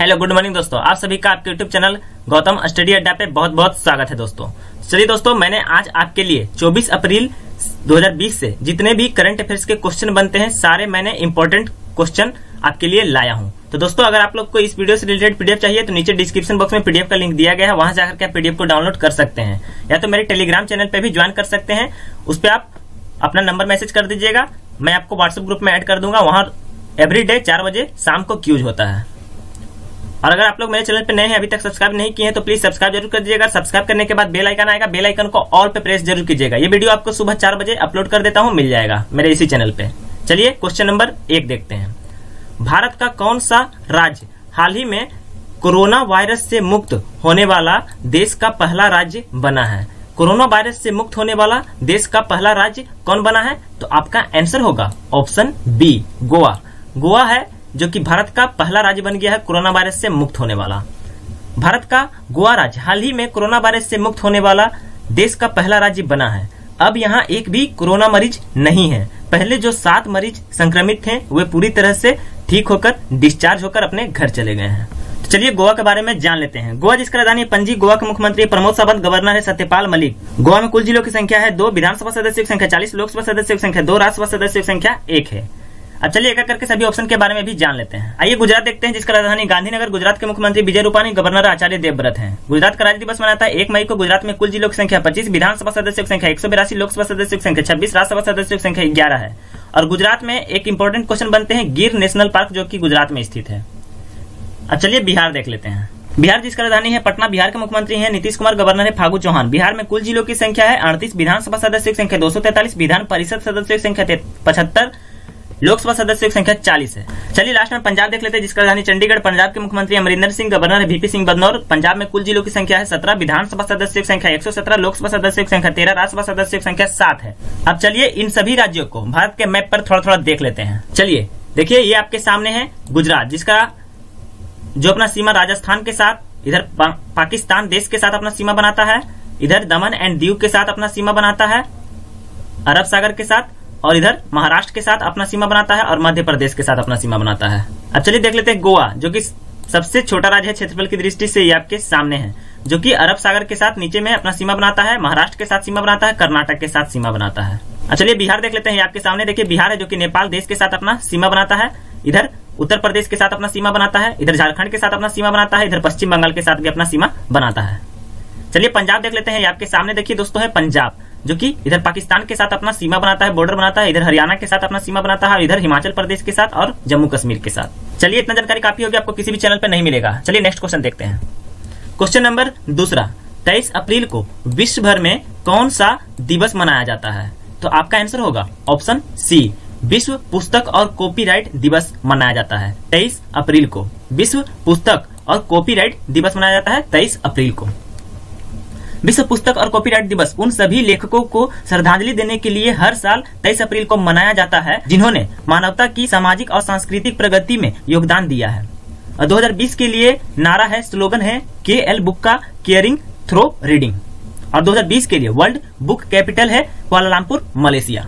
Hello good morning दोस्तों, आप सभी का आपके यूट्यूब चैनल गौतम स्टडी अड्डा पे बहुत बहुत स्वागत है दोस्तों। चलिए दोस्तों, मैंने आज आपके लिए 24 अप्रैल 2020 से जितने भी करंट अफेयर्स के क्वेश्चन बनते हैं सारे मैंने इंपॉर्टेंट क्वेश्चन आपके लिए लाया हूं। तो दोस्तों, अगर आप लोग को इस वीडियो से रिलेटेड पीडीएफ चाहिए तो नीचे डिस्क्रिप्शन बॉक्स में पीडीएफ का लिंक दिया गया है, वहां जाकर के आप पीडीएफ को डाउनलोड कर सकते हैं, या तो मेरे टेलीग्राम चैनल पे भी ज्वाइन कर सकते हैं। उस पर आप अपना नंबर मैसेज कर दीजिएगा, मैं आपको व्हाट्सएप ग्रुप में ऐड कर दूंगा। वहां एवरीडे 4 बजे शाम को क्यूज होता है। और अगर आप लोग मेरे चैनल पे नए हैं, अभी तक सब्सक्राइब नहीं किए हैं तो प्लीज सब्सक्राइब जरूर कर दीजिएगा। सब्सक्राइब करने के बाद बेल आइकन आएगा, बेल आइकन को ऑल पे प्रेस जरूर कीजिएगा। ये वीडियो आपको सुबह 4 बजे अपलोड कर देता हूं, मिल जाएगा मेरे इसी चैनल पे। चलिए क्वेश्चन नंबर 1 देखते हैं। भारत का कौन सा राज्य हाल ही में कोरोना वायरस से मुक्त होने वाला देश का पहला राज्य बना है? कोरोना वायरस से मुक्त होने वाला देश का पहला राज्य कौन बना है? तो आपका आंसर होगा ऑप्शन बी, गोवा। गोवा है जो कि भारत का पहला राज्य बन गया है कोरोना वायरस से मुक्त होने वाला। भारत का गोवा राज्य हाल ही में कोरोना वायरस से मुक्त होने वाला देश का पहला राज्य बना है। अब यहाँ एक भी कोरोना मरीज नहीं है। पहले जो 7 मरीज संक्रमित थे वे पूरी तरह से ठीक होकर डिस्चार्ज होकर अपने घर चले गए हैं। तो चलिए गोवा के बारे में जान लेते हैं। गोवा जिसकी राजधानी पणजी, गोवा के मुख्यमंत्री प्रमोद सावंत, गवर्नर है सत्यपाल मलिक। गोवा में कुल जिलों की संख्या है 2, विधानसभा सदस्यों की संख्या 40, लोकसभा सदस्यों की संख्या 2, राज्यसभा सदस्यों की संख्या 1 है। अब चलिए एक करके सभी ऑप्शन के बारे में भी जान लेते हैं। आइए गुजरात देखते हैं जिसका राजधानी गांधीनगर, गुजरात के मुख्यमंत्री विजय रूपानी, गवर्नर आचार्य देवव्रत हैं। गुजरात का राज्य दिवस मनाता है 1 मई को। गुजरात में कुल जिलों की संख्या 25, विधानसभा सदस्यों की संख्या 182, लोकसभा सदस्यों की संख्या 26, राज्यसभा सदस्यों की संख्या 11 है। और गुजरात में एक इंपॉर्टेंट क्वेश्चन बनते हैं गिर नेशनल पार्क जो की गुजरात में स्थित है। अब चलिए बिहार देख लेते हैं। बिहार जिसका राजधानी है पटना, बिहार के मुख्यमंत्री हैं नीतीश कुमार, गवर्नर है फागू चौहान। बिहार में कुल जिलों की संख्या है 38, विधानसभा सदस्यों की संख्या 243, विधान परिषद सदस्यों की संख्या 75, लोकसभा सदस्यों की संख्या 40 है। चलिए लास्ट में पंजाब देख लेते हैं जिसका राजधानी चंडीगढ़। पंजाब के मुख्यमंत्री अमरिंदर सिंह, गवर्नर है वीपी सिंह बदनौर। पंजाब में कुल जिलों की संख्या है 17, विधानसभा सदस्यों की संख्या 117, लोकसभा सदस्यों की संख्या 13, राज्यसभा सदस्यों की संख्या 7 है। अब चलिए इन सभी राज्यों को भारत के मैप पर थोड़ा थोड़ा देख लेते हैं। चलिए देखिए, ये आपके सामने है गुजरात जिसका जो अपना सीमा राजस्थान के साथ, इधर पाकिस्तान देश के साथ अपना सीमा बनाता है, इधर दमन एंड दीव के साथ अपना सीमा बनाता है अरब सागर के साथ, और इधर महाराष्ट्र के साथ अपना सीमा बनाता है और मध्य प्रदेश के साथ अपना सीमा बनाता है। अब चलिए देख लेते हैं गोवा जो कि सबसे छोटा राज्य है क्षेत्रफल की दृष्टि से, ये आपके सामने है, जो कि अरब सागर के साथ नीचे में अपना सीमा बनाता है, महाराष्ट्र के साथ सीमा बनाता है, कर्नाटक के साथ सीमा बनाता है। अब चलिए बिहार देख लेते हैं। आपके सामने देखिए बिहार है जो कि नेपाल देश के साथ अपना सीमा बनाता है, इधर उत्तर प्रदेश के साथ अपना सीमा बनाता है, इधर झारखंड के साथ अपना सीमा बनाता है, इधर पश्चिम बंगाल के साथ भी अपना सीमा बनाता है। चलिए पंजाब देख लेते हैं। आपके सामने देखिए दोस्तों है पंजाब जो कि इधर पाकिस्तान के साथ अपना सीमा बनाता है, बॉर्डर बनाता है, इधर हरियाणा के साथ अपना सीमा बनाता है, और इधर हिमाचल प्रदेश के साथ और जम्मू कश्मीर के साथ। चलिए इतना जानकारी काफी होगी, आपको किसी भी चैनल पर नहीं मिलेगा। चलिए नेक्स्ट क्वेश्चन देखते हैं। क्वेश्चन नंबर 2, 23 अप्रैल को विश्व भर में कौन सा दिवस मनाया जाता है? तो आपका आंसर होगा ऑप्शन सी, विश्व पुस्तक और कॉपीराइट दिवस मनाया जाता है 23 अप्रैल को। विश्व पुस्तक और कॉपीराइट दिवस मनाया जाता है 23 अप्रैल को। विश्व पुस्तक और कॉपीराइट दिवस उन सभी लेखकों को श्रद्धांजलि देने के लिए हर साल 23 अप्रैल को मनाया जाता है जिन्होंने मानवता की सामाजिक और सांस्कृतिक प्रगति में योगदान दिया है। 2020 के लिए नारा है, स्लोगन है KL बुक का केयरिंग थ्रो रीडिंग, और 2020 के लिए वर्ल्ड बुक कैपिटल है कुआलालंपुर मलेशिया।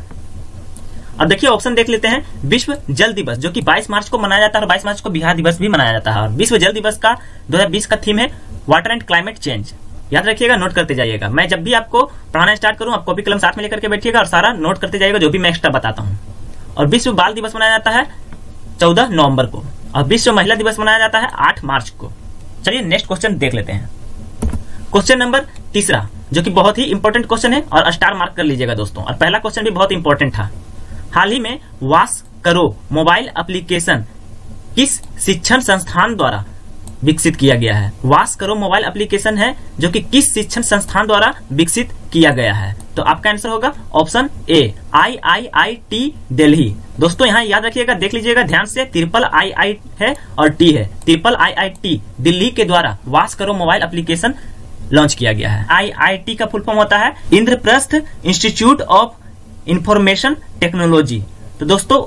अब देखिए ऑप्शन देख लेते हैं। विश्व जल दिवस जो कि 22 मार्च को मनाया जाता है, और 22 मार्च को बिहार दिवस भी मनाया जाता है। और विश्व जल दिवस का 2020 का थीम है वाटर एंड क्लाइमेट चेंज। याद रखिएगा, नोट करते जाइएगा। मैं जब भी आपको पढ़ाना स्टार्ट करूं, आप कॉपी कलम साथ में लेकर के बैठिएगा और सारा नोट करते जाइएगा जो भी मैं एक्स्ट्रा बताता हूं। और विश्व बाल दिवस मनाया जाता है 14 नवंबर को, और विश्व महिला दिवस मनाया जाता है 8 मार्च को। चलिए नेक्स्ट क्वेश्चन देख लेते हैं। क्वेश्चन नंबर 3 जो कि बहुत ही इंपॉर्टेंट क्वेश्चन है, और स्टार मार्क कर लीजिएगा दोस्तों। और पहला क्वेश्चन भी बहुत इंपॉर्टेंट था। हाल ही में वास करो मोबाइल एप्लीकेशन किस शिक्षण संस्थान द्वारा विकसित किया गया है? वास करो मोबाइल एप्लीकेशन है जो कि किस शिक्षण संस्थान द्वारा विकसित किया गया है? तो आपका आंसर होगा ऑप्शन ए, IIIT दिल्ली। दोस्तों यहाँ याद रखिएगा, देख लीजिएगा ध्यान से, III है और टी है, IIIT दिल्ली के द्वारा वास करो मोबाइल एप्लीकेशन लॉन्च किया गया है। IIT का फुल फॉर्म होता है Indraprastha institute of information technology. तो दोस्तों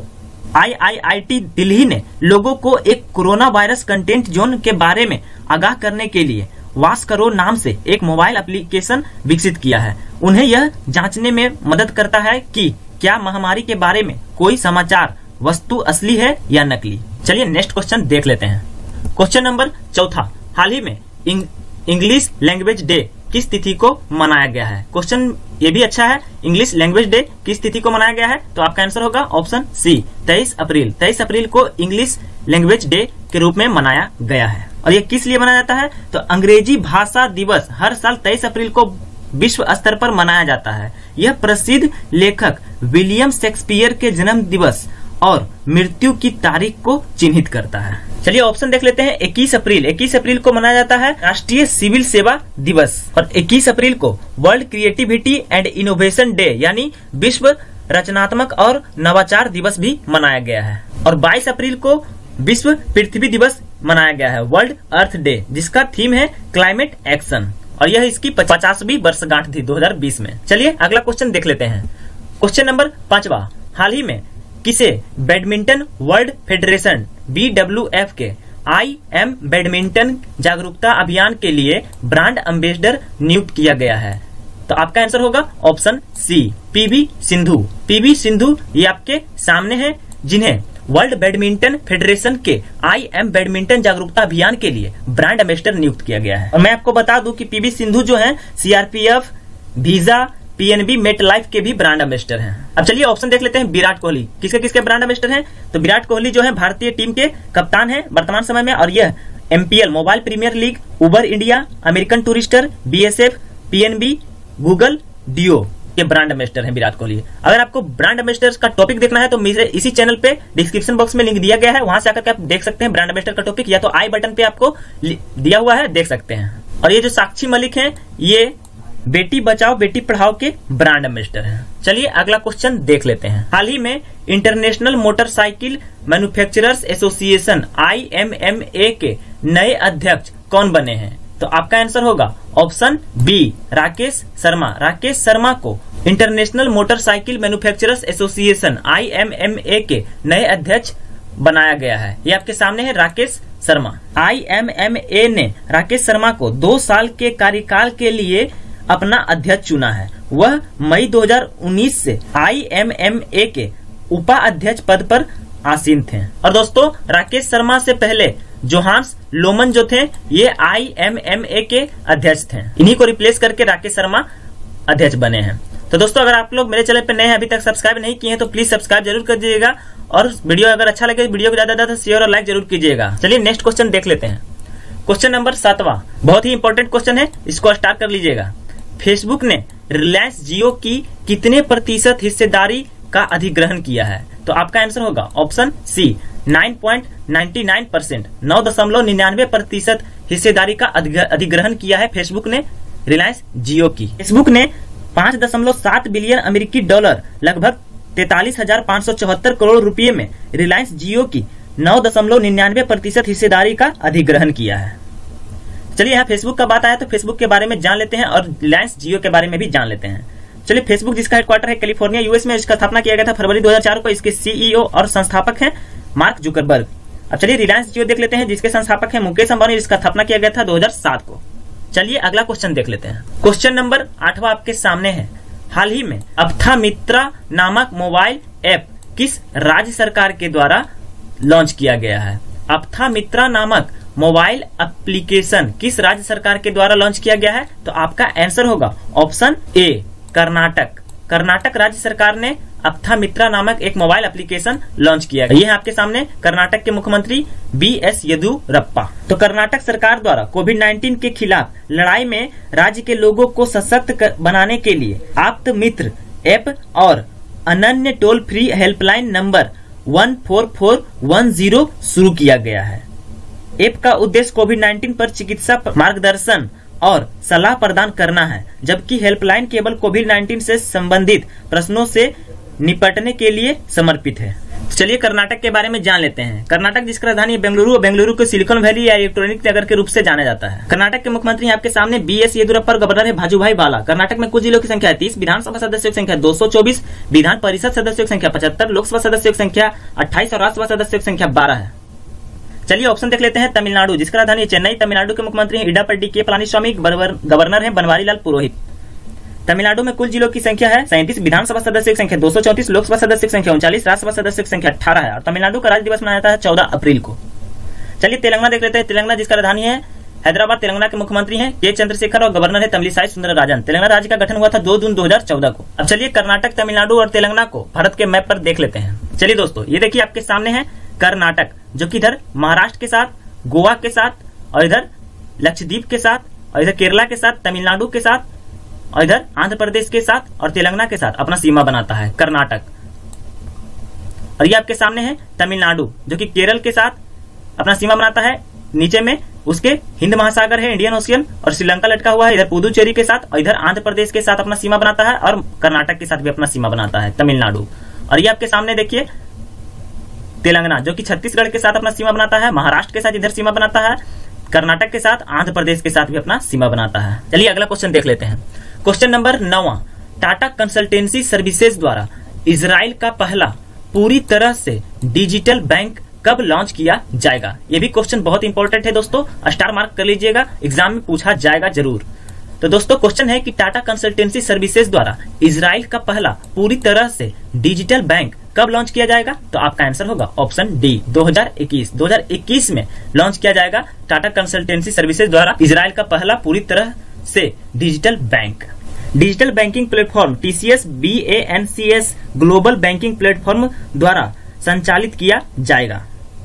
IIIT दिल्ली ने लोगों को एक कोरोना वायरस कंटेंट जोन के बारे में आगाह करने के लिए वास करो नाम से एक मोबाइल एप्लीकेशन विकसित किया है। उन्हें यह जांचने में मदद करता है कि क्या महामारी के बारे में कोई समाचार वस्तु असली है या नकली। चलिए नेक्स्ट क्वेश्चन देख लेते हैं। क्वेश्चन नंबर चौथा, हाल ही में इंग्लिश लैंग्वेज डे किस तिथि को मनाया गया है? क्वेश्चन ये भी अच्छा है, इंग्लिश लैंग्वेज डे किस तिथि को मनाया गया है? तो आपका आंसर होगा ऑप्शन सी, 23 अप्रैल। 23 अप्रैल को इंग्लिश लैंग्वेज डे के रूप में मनाया गया है। और ये किस लिए मनाया जाता है? तो अंग्रेजी भाषा दिवस हर साल 23 अप्रैल को विश्व स्तर पर मनाया जाता है। यह प्रसिद्ध लेखक विलियम शेक्सपियर के जन्म दिवस और मृत्यु की तारीख को चिन्हित करता है। चलिए ऑप्शन देख लेते हैं। 21 अप्रैल, 21 अप्रैल को मनाया जाता है राष्ट्रीय सिविल सेवा दिवस। और 21 अप्रैल को world creativity and innovation day यानी विश्व रचनात्मक और नवाचार दिवस भी मनाया गया है। और 22 अप्रैल को विश्व पृथ्वी दिवस मनाया गया है, वर्ल्ड अर्थ डे, जिसका थीम है क्लाइमेट एक्शन। और यह इसकी 50वीं वर्षगांठ थी 2020 में। चलिए अगला क्वेश्चन देख लेते हैं। क्वेश्चन नंबर 5वां, हाल ही में किसे बैडमिंटन वर्ल्ड फेडरेशन BWF के IM बैडमिंटन जागरूकता अभियान के लिए ब्रांड एम्बेसडर नियुक्त किया गया है? तो आपका आंसर होगा option C, PV Sindhu. PV Sindhu ये आपके सामने है, जिन्हें वर्ल्ड बैडमिंटन फेडरेशन के IM बैडमिंटन जागरूकता अभियान के लिए ब्रांड एम्बेसडर नियुक्त किया गया है। और मैं आपको बता दूं कि PV सिंधु जो है CRPF, visa, PNB, MetLife के भी ब्रांड एम्बेसडर हैं। अब चलिए ऑप्शन देख लेते हैं। विराट कोहली किसके किसके ब्रांड एम्बेसडर हैं? तो विराट कोहली जो है भारतीय टीम के कप्तान हैं वर्तमान समय में, और यह MPL mobile premier league, Uber India, American Tourister, BSF, PNB, Google, डियो के ब्रांड एम्बेसडर हैं विराट कोहली। अगर आपको ब्रांड एम्बेसडर का टॉपिक देखना है तो मेरे इसी चैनल पे डिस्क्रिप्शन बॉक्स में लिंक दिया गया है, वहां से आकर के आप देख सकते हैं ब्रांड एम्बेसडर का टॉपिक, या तो आई बटन पे आपको दिया हुआ है, देख सकते हैं। और ये जो साक्षी मलिक हैं ये बेटी बचाओ बेटी पढ़ाओ के ब्रांड एम्बेसडर हैं। चलिए अगला क्वेश्चन देख लेते हैं। हाल ही में international motorcycle manufacturers association IMMA के नए अध्यक्ष कौन बने हैं? तो आपका आंसर होगा ऑप्शन बी, राकेश शर्मा। राकेश शर्मा को international motorcycle manufacturers association IMMA के नए अध्यक्ष बनाया गया है। ये आपके सामने है राकेश शर्मा। IMMA ने राकेश शर्मा को 2 साल के कार्यकाल के लिए अपना अध्यक्ष चुना है। वह मई 2019 से IMMA के उपाध्यक्ष पद पर आसीन थे। और दोस्तों राकेश शर्मा से पहले जोहान्स लोमन जो थे ये IMMA के अध्यक्ष थे, इन्हीं को रिप्लेस करके राकेश शर्मा अध्यक्ष बने हैं। तो दोस्तों अगर आप लोग मेरे चैनल पे नए हैं, अभी तक सब्सक्राइब नहीं किए हैं, तो प्लीज सब्सक्राइब जरूर कर दीजिएगा। और वीडियो अगर अच्छा लगे वीडियो को ज्यादा शेयर और लाइक जरूर कीजिएगा। चलिए नेक्स्ट क्वेश्चन देख लेते हैं। क्वेश्चन नंबर 7वां, बहुत ही इंपॉर्टेंट क्वेश्चन है, इसको स्टार्ट कर लीजिएगा। फेसबुक ने रिलायंस जियो की कितने प्रतिशत हिस्सेदारी का अधिग्रहण किया है? तो आपका आंसर होगा ऑप्शन सी, 9.99%, 9.99% हिस्सेदारी का अधिग्रहण किया है फेसबुक ने रिलायंस जियो की। फेसबुक ने 5.7 बिलियन अमेरिकी डॉलर लगभग 43,574 करोड़ रुपए में रिलायंस जियो की 9.99% हिस्सेदारी का अधिग्रहण किया है। चलिए यहाँ फेसबुक का बात आया तो फेसबुक के बारे में जान लेते हैं और रिलायंस जियो के बारे में भी जान लेते हैं। चलिए फेसबुक जिसका हेडक्वार्टर है कैलिफोर्निया US में, इसका स्थापना किया गया था फरवरी 2004 को। इसके CEO और संस्थापक हैं मार्क जुकरबर्ग। अब चलिए रिलायंस जियो देख लेते हैं, जिसके संस्थापक हैं मुकेश अंबानी, जिसका स्थापना किया गया था 2007 को। चलिए अगला क्वेश्चन देख लेते हैं। क्वेश्चन नंबर 8वां आपके सामने है। हाल ही में अप्थामित्रा नामक मोबाइल ऐप किस राज्य सरकार के द्वारा लॉन्च किया गया है? अप्थामित्रा नामक मोबाइल एप्लीकेशन किस राज्य सरकार के द्वारा लॉन्च किया गया है? तो आपका आंसर होगा ऑप्शन ए, कर्नाटक। कर्नाटक राज्य सरकार ने अप्थामित्रा नामक एक मोबाइल एप्लीकेशन लॉन्च किया है। ये है आपके सामने कर्नाटक के मुख्यमंत्री BS येदियुरप्पा। तो कर्नाटक सरकार द्वारा कोविड-19 के खिलाफ लड़ाई में राज्य के लोगों को सशक्त बनाने के लिए आप्तमित्र ऐप और अनन्य टोल फ्री हेल्पलाइन नंबर 14410 शुरू किया गया है। ऐप का उद्देश्य कोविड-19 पर चिकित्सा मार्गदर्शन और सलाह प्रदान करना है, जबकि हेल्पलाइन केवल कोविड-19 से संबंधित प्रश्नों से निपटने के लिए समर्पित है। चलिए कर्नाटक के बारे में जान लेते हैं। कर्नाटक जिसकी राजधानी है बेंगलुरु, बेंगलुरु को सिलिकॉन वैली या इलेक्ट्रॉनिक नगर के रूप से जाना जाता है। कर्नाटक के मुख्यमंत्री आपके सामने BS येदियुरप्पा, गवर्नर है भाजुभाई वाला। कर्नाटक में कुल जिलों की संख्या 30, विधानसभा सदस्यों की संख्या 224, विधान परिषद सदस्यों की संख्या 75, लोकसभा सदस्यों की संख्या 28 और राज्यसभा सदस्यों की संख्या 12 है। चलिए ऑप्शन देख लेते हैं। तमिलनाडु जिसका राजधानी चेन्नई, तमिलनाडु के मुख्यमंत्री इडापड्डी के पलानीस्वामी, गवर्नर है बनवारीलाल पुरोहित। तमिलनाडु में कुल जिलों की संख्या है 37, विधानसभा सदस्यों की संख्या 234, लोकसभा सदस्यों की संख्या 39, राज्यसभा सदस्यों की संख्या 18 है। और तमिलनाडु का राज्य दिवस मनाया जाता है 14 अप्रैल को। चलिए तेलंगाना देख लेते हैं। तेलंगाना जिसका राजधानी है हैदराबाद। तेलंगाना के मुख्यमंत्री हैं के चंद्रशेखर और गवर्नर है तमिलिसाई सुंदरराजन। तेलंगाना राज्य का गठन हुआ था 2 जून 2014 को। अब चलिए कर्नाटक, तमिलनाडु और तेलंगाना को भारत के मैप पर देख लेते हैं। चलिए दोस्तों, ये देखिए आपके सामने है कर्नाटक, जो कि इधर महाराष्ट्र के साथ, गोवा के साथ और इधर लक्षद्वीप के साथ और इधर केरला के साथ, तमिलनाडु के साथ और इधर आंध्र प्रदेश के साथ और तेलंगाना के साथ अपना सीमा बनाता है कर्नाटक। और ये आपके सामने है तमिलनाडु, जो कि केरल के साथ अपना सीमा बनाता है। नीचे में उसके हिंद महासागर है, इंडियन ओशियन, और श्रीलंका लटका हुआ है इधर पुदुचेरी के साथ, और इधर आंध्र प्रदेश के साथ अपना सीमा बनाता है और कर्नाटक के साथ भी अपना सीमा बनाता है तमिलनाडु। और ये आपके सामने देखिए तेलंगाना, जो कि छत्तीसगढ़ के साथ अपना सीमा बनाता है, महाराष्ट्र के साथ इधर सीमा बनाता है, कर्नाटक के साथ, आंध्र प्रदेश के साथ भी अपना सीमा बनाता है। चलिए अगला क्वेश्चन देख लेते हैं। Question number 9, Tata consultancy services द्वारा इजराइल का पहला पूरी तरह से डिजिटल बैंक कब लॉन्च किया जाएगा? ये भी क्वेश्चन बहुत इंपॉर्टेंट है दोस्तों, स्टार मार्क कर लीजिएगा, एग्जाम में पूछा जाएगा जरूर। तो दोस्तों क्वेश्चन है कि टाटा कंसल्टेंसी सर्विसेज द्वारा इजराइल का पहला पूरी तरह से डिजिटल बैंक कब लॉन्च किया जाएगा? तो आपका आंसर होगा ऑप्शन डी, 2021। 2021 में लॉन्च किया जाएगा टाटा कंसल्टेंसी सर्विसेज द्वारा इजराइल का पहला पूरी तरह से digital bank. Digital banking platform TCS BANCS global banking platform द्वारा संचालित किया जाएगा।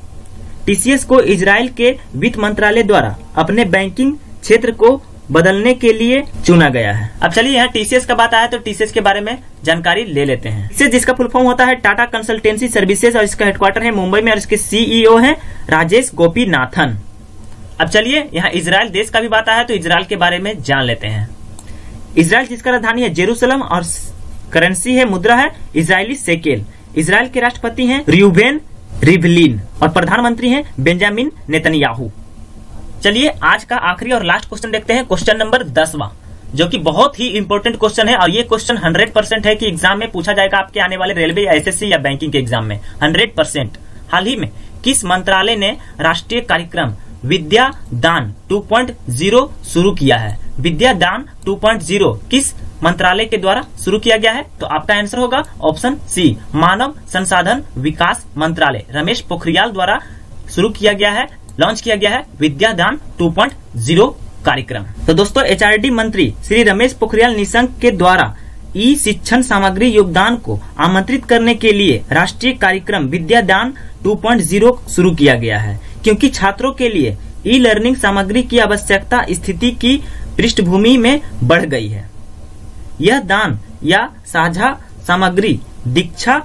TCS को इजराइल के वित्त मंत्रालय द्वारा अपने बैंकिंग क्षेत्र को बदलने के लिए चुना गया है। अब चलिए यहाँ TCS का बात आया तो TCS के बारे में जानकारी ले लेते हैं। TCS जिसका फुल फॉर्म होता है टाटा कंसल्टेंसी सर्विसेज और इसका हेडक्वार्टर है मुंबई में और इसके CEO हैं राजेश गोपीनाथन। अब चलिए यहाँ इजराइल देश का भी बात आया तो इजराइल के बारे में जान लेते हैं। इजराइल जिसका राजधानी है जेरूसलम और करेंसी है, मुद्रा है इजरायली शेकेल। इजराइल के राष्ट्रपति हैं रियूबेन रिवलिन और प्रधानमंत्री हैं बेंजामिन नेतन्याहू। चलिए आज का आखिरी और लास्ट क्वेश्चन देखते हैं, क्वेश्चन नंबर 10वां, जो कि बहुत ही इंपॉर्टेंट क्वेश्चन है और ये क्वेश्चन 100% है कि एग्जाम में पूछा जाएगा आपके आने वाले रेलवे या SSC या बैंकिंग के एग्जाम में 100%। हाल ही में किस मंत्रालय ने राष्ट्रीय कार्यक्रम विद्या दान 2.0 शुरू किया है? विद्या दान 2.0 किस मंत्रालय के द्वारा शुरू किया गया है? तो आपका आंसर होगा ऑप्शन सी, मानव संसाधन विकास मंत्रालय रमेश पोखरियाल द्वारा शुरू किया गया है, लॉन्च किया गया है विद्या दान 2.0 कार्यक्रम। तो दोस्तों HRD मंत्री श्री रमेश पोखरियाल निशंक के द्वारा ई शिक्षण सामग्री योगदान को आमंत्रित करने के लिए राष्ट्रीय कार्यक्रम विद्या दान 2.0 शुरू किया गया है, क्योंकि छात्रों के लिए ई लर्निंग सामग्री की आवश्यकता स्थिति की पृष्ठभूमि में बढ़ गई है। यह दान या साझा सामग्री दीक्षा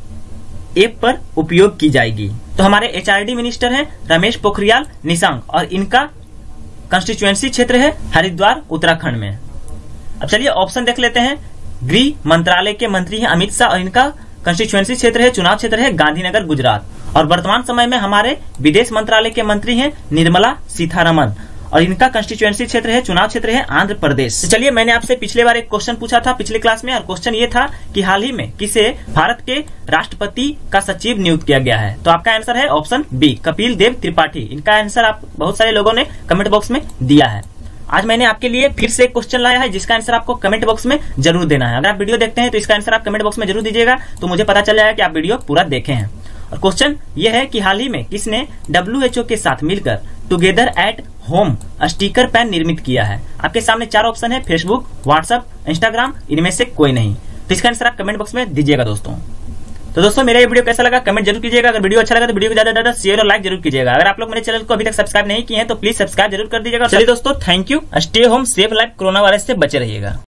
ऐप पर उपयोग की जाएगी। तो हमारे HRD मिनिस्टर हैं रमेश पोखरियाल निशंक और इनका कंस्टिट्यूएंसी क्षेत्र है हरिद्वार उत्तराखंड में। अब चलिए ऑप्शन देख लेते हैं। गृह मंत्रालय के मंत्री हैं अमित शाह और इनका कंस्टिट्यूएंसी क्षेत्र है, चुनाव क्षेत्र है गांधीनगर गुजरात। और वर्तमान समय में हमारे विदेश मंत्रालय के मंत्री हैं निर्मला सीतारमन और इनका कंस्टिट्यूएंसी क्षेत्र है, चुनाव क्षेत्र है आंध्र प्रदेश। तो चलिए मैंने आपसे पिछले बार एक क्वेश्चन पूछा था पिछले क्लास में और क्वेश्चन ये था कि हाल ही में किसे भारत के राष्ट्रपति का सचिव नियुक्त किया गया है? तो आपका आंसर है ऑप्शन बी, कपिल देव त्रिपाठी। इनका आंसर आप बहुत सारे लोगों ने कमेंट बॉक्स में दिया है। आज मैंने आपके लिए फिर से एक क्वेश्चन लाया है जिसका आंसर आपको कमेंट बॉक्स में जरूर देना है। अगर आप वीडियो देखते हैं तो इसका आंसर आप कमेंट बॉक्स में जरूर दीजिएगा, तो मुझे पता चल जाएगा कि आप वीडियो पूरा देखे हैं। और क्वेश्चन ये है कि हाल ही में किसने WHO के साथ मिलकर टुगेदर एट होम स्टिकर पैन निर्मित किया है? आपके सामने 4 ऑप्शन है, फेसबुक, व्हाट्सएप, इंस्टाग्राम, इनमें से कोई नहीं। तो इसका आंसर आप कमेंट बॉक्स में दीजिएगा दोस्तों। तो दोस्तों मेरा ये वीडियो कैसा लगा कमेंट जरूर कीजिएगा। अगर वीडियो अच्छा लगा तो वीडियो को ज्यादा शेयर और लाइक जरूर कीजिएगा। अगर आप लोग मेरे चैनल को अभी तक सब्सक्राइब नहीं किए हैं तो प्लीज सब्सक्राइब जरूर कर दीजिएगा। चलिए दोस्तों thank you. Stay home safe life, corona virus से बचे रहिएगा।